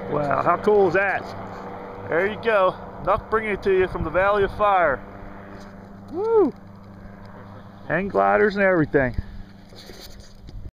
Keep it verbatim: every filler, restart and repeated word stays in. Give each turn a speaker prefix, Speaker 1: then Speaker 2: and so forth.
Speaker 1: Wow, how cool is that? There you go. Nuck bringing it to you from the Valley of Fire. Woo! Hang gliders and everything.